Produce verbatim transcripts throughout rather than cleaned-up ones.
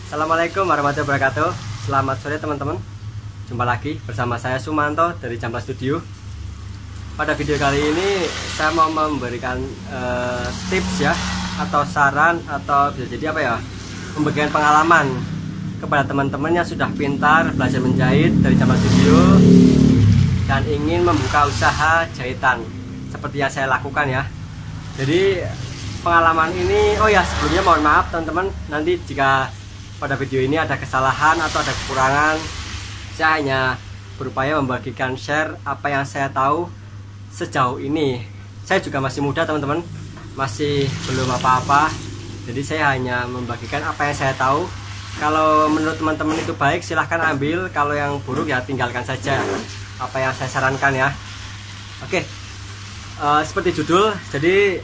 Assalamualaikum warahmatullahi wabarakatuh. Selamat sore teman-teman. Jumpa lagi bersama saya Sumanto dari Jampla Studio. Pada video kali ini saya mau memberikan uh, tips ya, atau saran, atau bisa jadi apa ya, pembagian pengalaman kepada teman-teman yang sudah pintar belajar menjahit dari Jampla Studio dan ingin membuka usaha jahitan seperti yang saya lakukan ya. Jadi pengalaman ini, oh ya sebelumnya mohon maaf teman-teman, nanti jika pada video ini ada kesalahan atau ada kekurangan, saya hanya berupaya membagikan share apa yang saya tahu sejauh ini. Saya juga masih muda teman-teman, masih belum apa-apa, jadi saya hanya membagikan apa yang saya tahu. Kalau menurut teman-teman itu baik, silahkan ambil. Kalau yang buruk ya tinggalkan saja apa yang saya sarankan ya. Oke, uh, seperti judul, jadi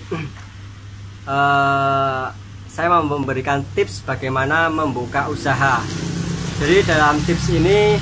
uh, saya mau memberikan tips bagaimana membuka usaha. Jadi dalam tips ini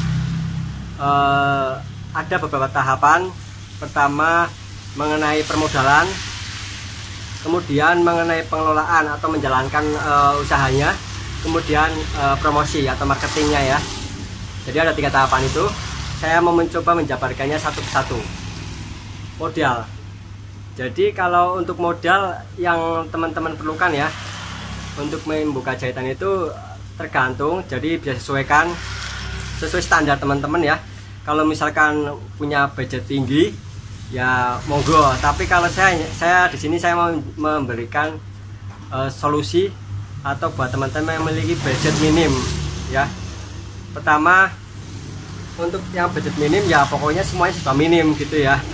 uh, ada beberapa tahapan. Pertama mengenai permodalan, kemudian mengenai pengelolaan atau menjalankan uh, usahanya, kemudian uh, promosi atau marketingnya ya. Jadi ada tiga tahapan itu. Saya mau mencoba menjabarkannya satu persatu. Modal. Jadi kalau untuk modal yang teman-teman perlukan ya, untuk membuka jahitan itu tergantung, jadi bisa sesuaikan sesuai standar teman-teman ya. Kalau misalkan punya budget tinggi ya monggo, tapi kalau saya saya di sini saya mau memberikan uh, solusi atau buat teman-teman yang memiliki budget minim ya. Pertama, untuk yang budget minim ya pokoknya semuanya sudah minim gitu ya.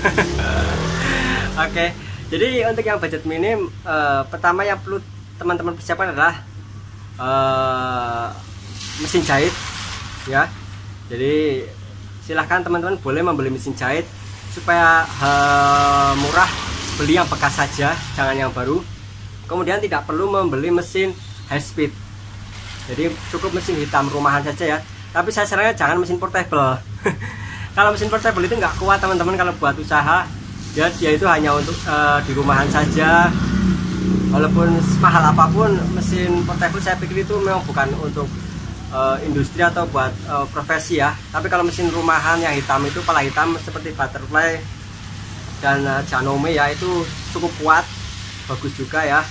Oke, okay. Jadi untuk yang budget minim, uh, pertama yang perlu teman-teman persiapkan adalah uh, mesin jahit ya. Jadi silahkan teman-teman boleh membeli mesin jahit supaya uh, murah, beli yang bekas saja, jangan yang baru. Kemudian tidak perlu membeli mesin high speed, jadi cukup mesin hitam rumahan saja ya. Tapi saya sarankan jangan mesin portable. Kalau mesin portable itu nggak kuat teman-teman kalau buat usaha ya, dia itu hanya untuk uh, di rumahan saja. Walaupun mahal apapun mesin portable, saya pikir itu memang bukan untuk uh, industri atau buat uh, profesi ya. Tapi kalau mesin rumahan yang hitam itu, pala hitam seperti butterfly dan uh, Janome ya, itu cukup kuat, bagus juga ya.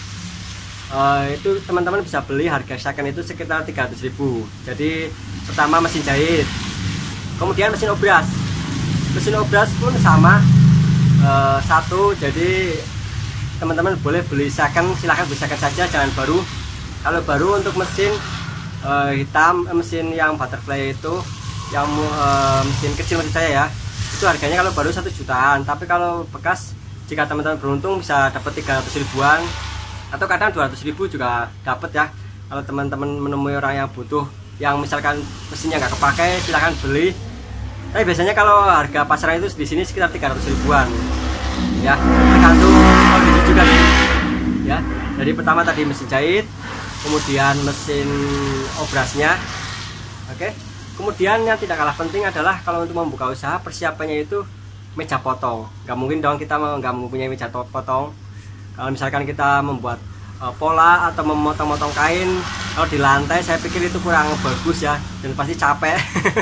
Uh, itu teman-teman bisa beli, harga second itu sekitar tiga ratus ribu. Jadi pertama mesin jahit, kemudian mesin obras. Mesin obras pun sama, uh, satu. Jadi teman-teman boleh beli second, silahkan beli second saja, jangan baru. Kalau baru untuk mesin uh, hitam, mesin yang butterfly itu, yang uh, mesin kecil maksud saya ya, itu harganya kalau baru satu jutaan. Tapi kalau bekas, jika teman-teman beruntung bisa dapat tiga ratus ribuan, atau kadang dua ratus ribu juga dapat ya. Kalau teman-teman menemui orang yang butuh, yang misalkan mesinnya nggak kepakai, silahkan beli. Tapi biasanya kalau harga pasaran itu di sini sekitar tiga ratus ribuan ya, tergantung kondisi juga ya. Jadi pertama tadi mesin jahit, kemudian mesin obrasnya. Oke, kemudian yang tidak kalah penting adalah kalau untuk membuka usaha, persiapannya itu meja potong. Gak mungkin dong kita nggak mempunyai meja potong. Kalau misalkan kita membuat uh, pola atau memotong-motong kain, kalau di lantai saya pikir itu kurang bagus ya, dan pasti capek.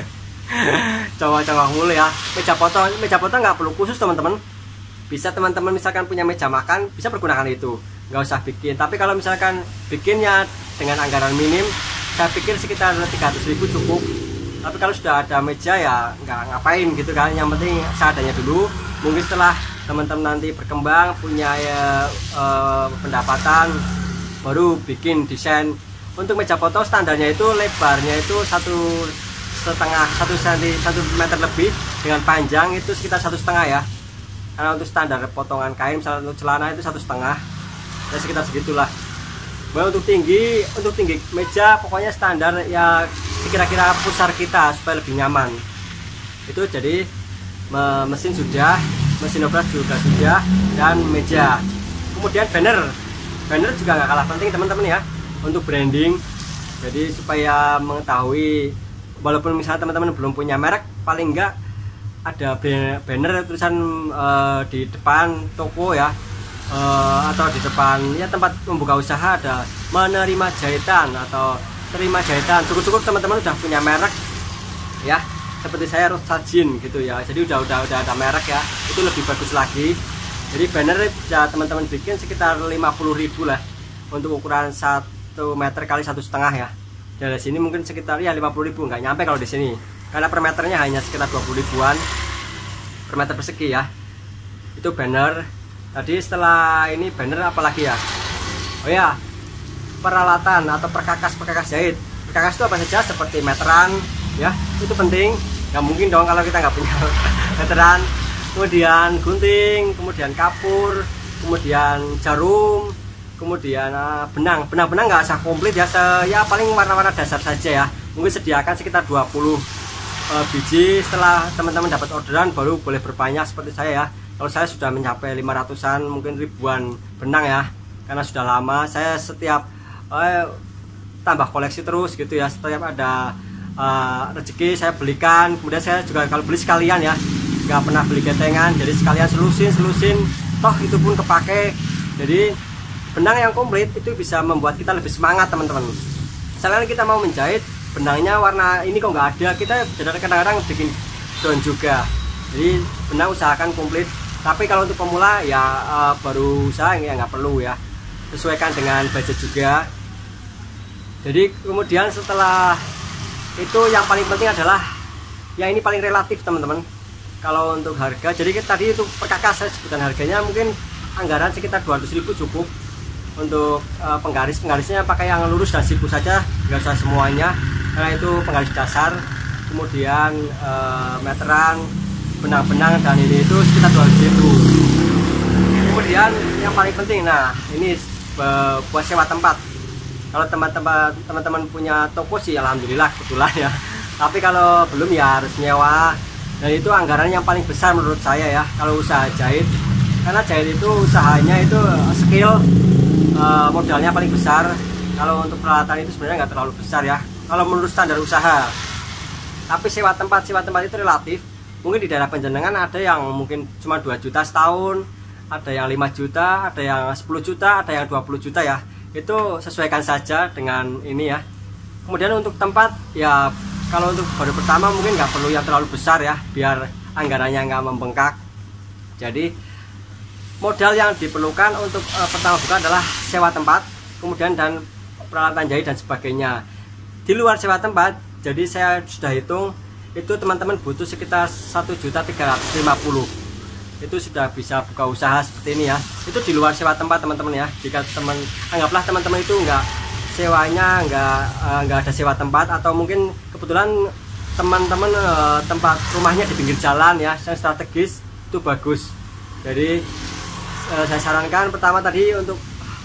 Coba-coba mulu ya. Meja potong, meja potong nggak perlu khusus teman-teman. Bisa teman-teman misalkan punya meja makan, bisa pergunakan itu, nggak usah bikin. Tapi kalau misalkan bikinnya dengan anggaran minim, saya pikir sekitar tiga ratus ribu cukup. Tapi kalau sudah ada meja ya nggak ngapain gitu kan, yang penting seadanya dulu. Mungkin setelah teman-teman nanti berkembang, punya ya, eh, pendapatan, baru bikin desain. Untuk meja potong standarnya itu lebarnya itu satu setengah satu senti satu meter lebih, dengan panjang itu sekitar satu setengah ya. Karena untuk standar potongan kain, misalnya untuk celana itu satu setengah, ya sekitar segitulah. Nah, untuk tinggi, untuk tinggi meja pokoknya standar ya kira-kira pusar kita supaya lebih nyaman. Itu jadi mesin sudah, mesin obras juga sudah, dan meja. Kemudian banner, banner juga nggak kalah penting teman-teman ya, untuk branding. Jadi supaya mengetahui, walaupun misalnya teman-teman belum punya merek, paling enggak ada banner tulisan uh, di depan toko ya, uh, atau di depan ya tempat membuka usaha, ada menerima jahitan atau terima jahitan. Syukur-syukur teman-teman udah punya merek ya, seperti saya Rosajin gitu ya, jadi udah udah udah ada merek ya, itu lebih bagus lagi. Jadi banner bisa teman-teman bikin sekitar lima puluh ribu lah untuk ukuran satu meter kali satu setengah ya. Dari sini mungkin sekitar ya lima puluh ribu, nggak nyampe kalau di sini, karena per meternya hanya sekitar dua puluh ribuan per meter persegi ya. Itu banner. Tadi setelah ini banner apalagi ya? Oh ya, peralatan atau perkakas perkakas jahit. Perkakas itu apa saja, seperti meteran ya, itu penting. Nggak mungkin dong kalau kita nggak punya meteran. Kemudian gunting, kemudian kapur, kemudian jarum, kemudian uh, benang. Benang-benang nggak usah komplit ya, se ya paling warna-warna dasar saja ya. Mungkin sediakan sekitar dua puluh uh, biji. Setelah teman-teman dapat orderan baru boleh berbanyak seperti saya ya. Kalau saya sudah mencapai lima ratusan, mungkin ribuan benang ya, karena sudah lama saya setiap uh, tambah koleksi terus gitu ya. Setiap ada uh, rezeki saya belikan. Kemudian saya juga kalau beli sekalian ya, nggak pernah beli ketengan, jadi sekalian selusin selusin toh itu pun kepake. Jadi benang yang komplit itu bisa membuat kita lebih semangat teman-teman. Misalnya kita mau menjahit, benangnya warna ini kok nggak ada, kita kadang-kadang bikin down juga. Jadi benang usahakan komplit. Tapi kalau untuk pemula ya uh, baru usaha ya nggak perlu ya, sesuaikan dengan budget juga. Jadi kemudian setelah itu yang paling penting adalah ya ini paling relatif teman-teman. Kalau untuk harga, jadi tadi itu perkakas saya sebutkan harganya mungkin anggaran sekitar dua ratus ribu cukup. Untuk uh, penggaris penggarisnya pakai yang lurus dan siku saja, nggak usah semuanya, karena itu penggaris dasar. Kemudian uh, meteran, benang-benang dan ini itu sekitar dua ratus ribu. Kemudian yang paling penting, nah ini buat sewa tempat. Kalau teman-teman teman-teman punya toko sih alhamdulillah kebetulan ya, tapi kalau belum ya harus nyewa. Dan itu anggaran yang paling besar menurut saya ya kalau usaha jahit, karena jahit itu usahanya itu skill, uh, modalnya paling besar. Kalau untuk peralatan itu sebenarnya nggak terlalu besar ya kalau menurut standar usaha. Tapi sewa tempat sewa tempat itu relatif. Mungkin di daerah Panjenengan ada yang mungkin cuma dua juta setahun, ada yang lima juta, ada yang sepuluh juta, ada yang dua puluh juta ya. Itu sesuaikan saja dengan ini ya. Kemudian untuk tempat ya, kalau untuk baru pertama mungkin nggak perlu yang terlalu besar ya, biar anggarannya nggak membengkak. Jadi modal yang diperlukan untuk uh, pertama buka adalah sewa tempat, kemudian dan peralatan jahit dan sebagainya. Di luar sewa tempat, jadi saya sudah hitung itu teman-teman butuh sekitar satu juta tiga ratus lima puluh. Itu sudah bisa buka usaha seperti ini ya. Itu di luar sewa tempat teman-teman ya. Jika teman anggaplah teman-teman itu enggak sewanya enggak enggak ada sewa tempat, atau mungkin kebetulan teman-teman tempat rumahnya di pinggir jalan ya, yang strategis, itu bagus. Jadi saya sarankan pertama tadi untuk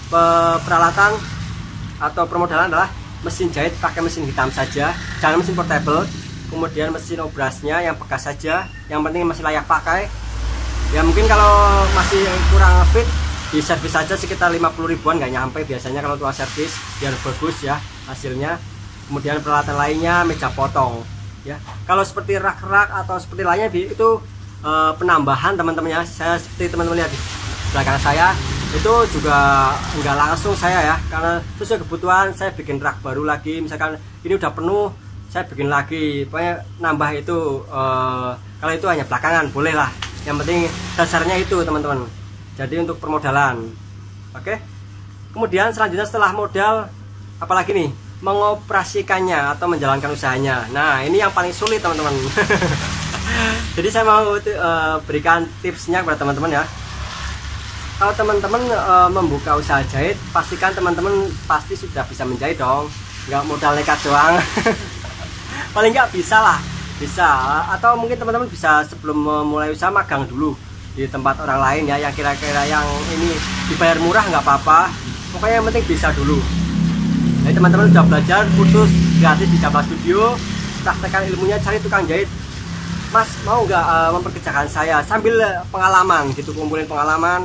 peralatan atau permodalan adalah mesin jahit pakai mesin hitam saja, jangan mesin portable. Kemudian mesin obrasnya yang bekas saja, yang penting masih layak pakai. Ya mungkin kalau masih kurang fit, di servis saja sekitar lima puluh ribuan, nggak nyampe biasanya kalau tua servis, biar bagus ya hasilnya. Kemudian peralatan lainnya meja potong ya. Kalau seperti rak-rak atau seperti lainnya itu e, penambahan teman-teman ya. Saya seperti teman-teman lihat di belakang saya itu juga nggak langsung saya ya, karena sesuai kebutuhan saya bikin rak baru lagi. Misalkan ini udah penuh, saya bikin lagi, pokoknya nambah itu. Uh, kalau itu hanya belakangan boleh lah, yang penting dasarnya itu teman-teman. Jadi untuk permodalan, oke. Kemudian selanjutnya setelah modal, apalagi nih, mengoperasikannya atau menjalankan usahanya. Nah ini yang paling sulit teman-teman. Jadi saya mau uh, berikan tipsnya kepada teman-teman ya. Kalau teman-teman uh, membuka usaha jahit, pastikan teman-teman pasti sudah bisa menjahit dong, nggak modal nekat doang. Paling nggak bisa lah, bisa. Atau mungkin teman-teman bisa sebelum memulai usaha magang dulu di tempat orang lain ya, yang kira-kira yang ini dibayar murah nggak apa-apa, pokoknya yang penting bisa dulu. Jadi teman-teman sudah belajar kursus gratis di Capla Studio, praktekkan ilmunya, cari tukang jahit. Mas mau nggak uh, memperkerjakan saya sambil pengalaman gitu, kumpulin pengalaman.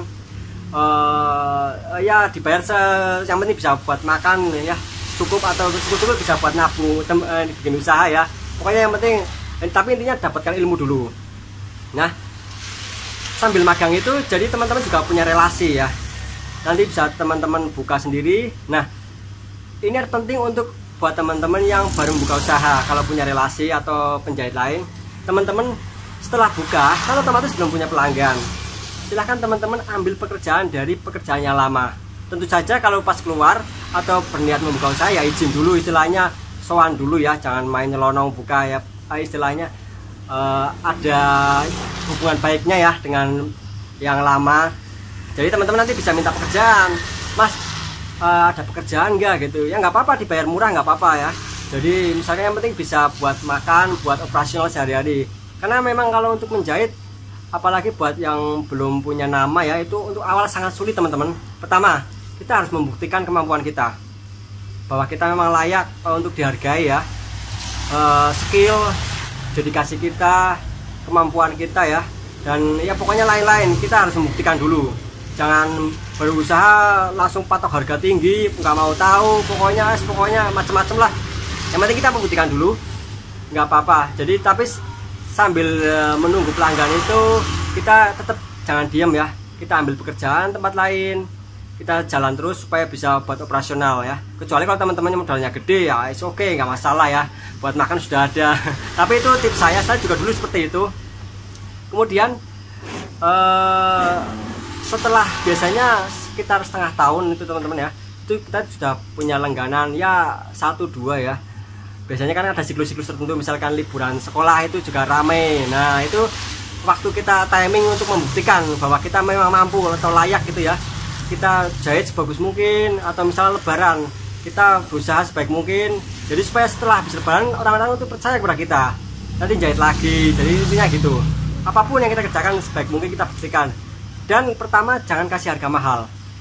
Uh, ya dibayar se yang penting bisa buat makan ya, cukup atau cukup-cukup bisa buat nabung, eh, bikin usaha ya. Pokoknya yang penting, eh, tapi intinya dapatkan ilmu dulu. Nah, sambil magang itu jadi teman-teman juga punya relasi ya. Nanti bisa teman-teman buka sendiri. Nah, ini penting untuk buat teman-teman yang baru buka usaha, kalau punya relasi atau penjahit lain, teman-teman setelah buka kan otomatis belum punya pelanggan, silahkan teman-teman ambil pekerjaan dari pekerjaan yang lama. Tentu saja kalau pas keluar atau berniat membuka usaha ya izin dulu, istilahnya sowan dulu ya, jangan main nyelonong buka ya, istilahnya uh, ada hubungan baiknya ya dengan yang lama. Jadi teman-teman nanti bisa minta pekerjaan, Mas uh, ada pekerjaan enggak gitu ya, nggak apa-apa, dibayar murah nggak apa-apa ya. Jadi misalnya yang penting bisa buat makan, buat operasional sehari-hari. Karena memang kalau untuk menjahit, apalagi buat yang belum punya nama ya, itu untuk awal sangat sulit teman-teman. Pertama, kita harus membuktikan kemampuan kita, bahwa kita memang layak uh, untuk dihargai ya. Uh, skill, dedikasi kita, kemampuan kita ya, dan ya pokoknya lain-lain kita harus membuktikan dulu. Jangan berusaha langsung patok harga tinggi, nggak mau tahu, pokoknya pokoknya macam-macam lah. Yang penting kita membuktikan dulu, nggak apa-apa. Jadi tapi sambil menunggu pelanggan itu kita tetap jangan diam ya, kita ambil pekerjaan tempat lain, kita jalan terus supaya bisa buat operasional ya. Kecuali kalau teman-temannya modalnya gede ya, it's okay, nggak masalah ya, buat makan sudah ada. Tapi itu tips saya, saya juga dulu seperti itu. Kemudian eh, setelah biasanya sekitar setengah tahun itu teman-teman ya, itu kita sudah punya langganan ya satu dua ya. Biasanya kan ada siklus-siklus tertentu, misalkan liburan sekolah itu juga ramai. Nah itu waktu kita timing untuk membuktikan bahwa kita memang mampu atau layak gitu ya. Kita jahit sebagus mungkin, atau misalnya lebaran kita berusaha sebaik mungkin. Jadi supaya setelah habis lebaran orang-orang itu percaya kepada kita, nanti jahit lagi. Jadi intinya gitu, apapun yang kita kerjakan sebaik mungkin kita buktikan. Dan pertama, jangan kasih harga mahal.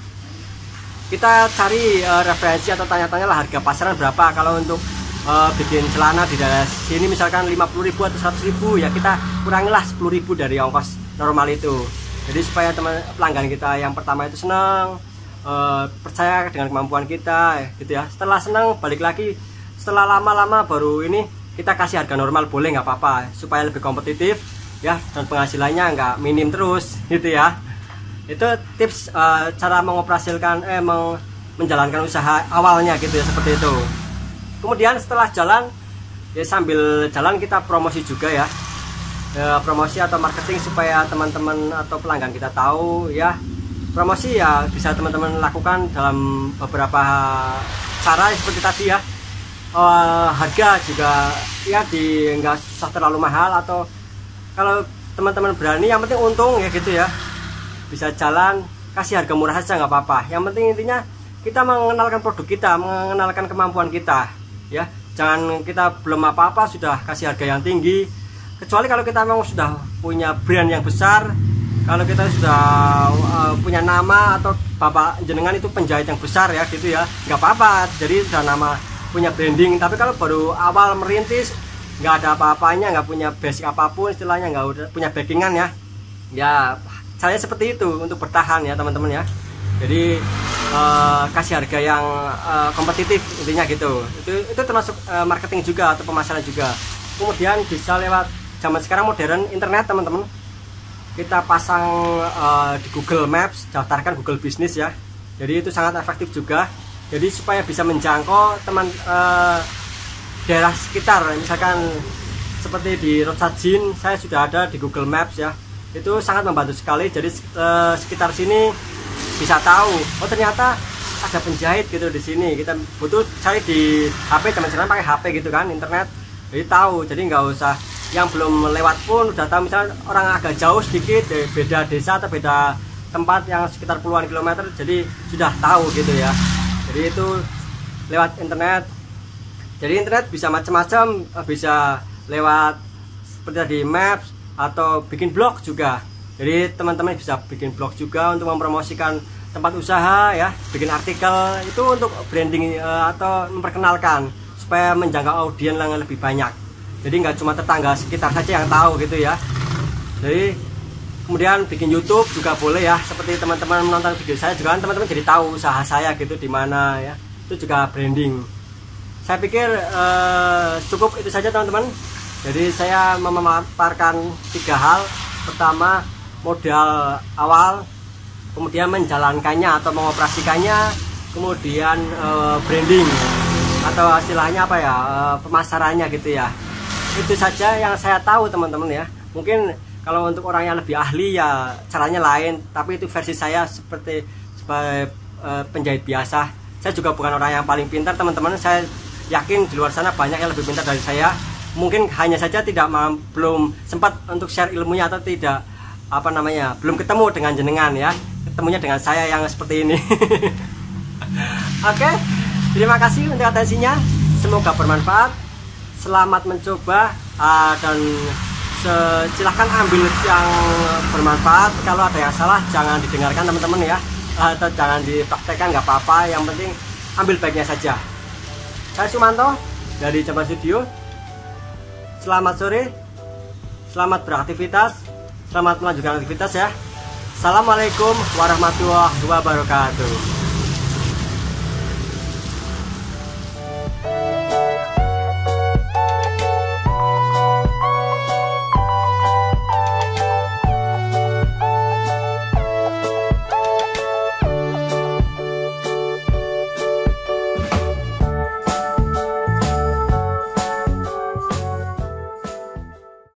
Kita cari uh, referensi atau tanya-tanya lah harga pasaran berapa. Kalau untuk uh, bikin celana di daerah sini misalkan lima puluh ribu atau seratus ribu, ya kita kurangilah sepuluh ribu dari ongkos normal itu. Jadi supaya teman pelanggan kita yang pertama itu senang, uh, percaya dengan kemampuan kita gitu ya. Setelah senang balik lagi, setelah lama-lama baru ini kita kasih harga normal, boleh, nggak apa-apa, supaya lebih kompetitif ya, dan penghasilannya nggak minim terus gitu ya. Itu tips uh, cara mengoperasikan eh meng, menjalankan usaha awalnya gitu ya, seperti itu. Kemudian setelah jalan ya, sambil jalan kita promosi juga ya, e, promosi atau marketing supaya teman-teman atau pelanggan kita tahu ya. Promosi ya bisa teman-teman lakukan dalam beberapa cara seperti tadi ya. E, harga juga ya di nggak usah terlalu mahal, atau kalau teman-teman berani yang penting untung ya gitu ya, bisa jalan kasih harga murah saja nggak apa-apa. Yang penting intinya kita mengenalkan produk kita, mengenalkan kemampuan kita ya. Jangan kita belum apa-apa sudah kasih harga yang tinggi, kecuali kalau kita memang sudah punya brand yang besar, kalau kita sudah uh, punya nama, atau bapak jenengan itu penjahit yang besar ya gitu ya, nggak apa-apa, jadi sudah nama, punya branding. Tapi kalau baru awal merintis, nggak ada apa-apanya, nggak punya basic apapun, istilahnya nggak udah punya backingan ya, ya saya seperti itu untuk bertahan ya teman-teman ya. Jadi uh, kasih harga yang uh, kompetitif intinya gitu. Itu itu termasuk uh, marketing juga atau pemasaran juga. Kemudian bisa lewat zaman sekarang modern internet teman-teman. Kita pasang uh, di Google Maps, daftarkan Google Business ya. Jadi itu sangat efektif juga. Jadi supaya bisa menjangkau teman uh, daerah sekitar, misalkan seperti di Rotsajin saya sudah ada di Google Maps ya. Itu sangat membantu sekali. Jadi uh, sekitar sini bisa tahu, oh ternyata ada penjahit gitu di sini. Kita butuh cari di H P, zaman sekarang pakai H P gitu kan, internet, jadi tahu. Jadi nggak usah yang belum lewat pun udah tahu. Misalnya orang agak jauh sedikit, beda desa atau beda tempat yang sekitar puluhan kilometer, jadi sudah tahu gitu ya. Jadi itu lewat internet. Jadi internet bisa macam-macam, bisa lewat seperti tadi Maps atau bikin blog juga. Jadi teman-teman bisa bikin blog juga untuk mempromosikan tempat usaha ya, bikin artikel itu untuk branding uh, atau memperkenalkan supaya menjangkau audiens yang lebih banyak. Jadi nggak cuma tetangga sekitar saja yang tahu gitu ya. Jadi kemudian bikin YouTube juga boleh ya, seperti teman-teman menonton video saya juga kan teman-teman jadi tahu usaha saya gitu di mana ya. Itu juga branding. Saya pikir uh, cukup itu saja teman-teman. Jadi saya memaparkan tiga hal. Pertama, modal awal, kemudian menjalankannya atau mengoperasikannya, kemudian e, branding atau istilahnya apa ya, uh, pemasarannya gitu ya. Itu saja yang saya tahu teman-teman ya. Mungkin kalau untuk orang yang lebih ahli ya caranya lain, tapi itu versi saya seperti sebagai uh, penjahit biasa. Saya juga bukan orang yang paling pintar teman-teman. Saya yakin di luar sana banyak yang lebih pintar dari saya. Mungkin hanya saja tidak belum sempat untuk share ilmunya, atau tidak apa namanya, belum ketemu dengan jenengan ya. Ketemunya dengan saya yang seperti ini. Oke, terima kasih untuk atensinya. Semoga bermanfaat. Selamat mencoba, uh, dan silahkan ambil yang bermanfaat. Kalau ada yang salah jangan didengarkan teman-teman ya, uh, atau jangan dipraktekkan, nggak apa-apa. Yang penting ambil baiknya saja. Saya Sumanto dari Jamban Studio. Selamat sore, selamat beraktivitas, selamat melanjutkan aktivitas ya. Assalamualaikum warahmatullahi wabarakatuh.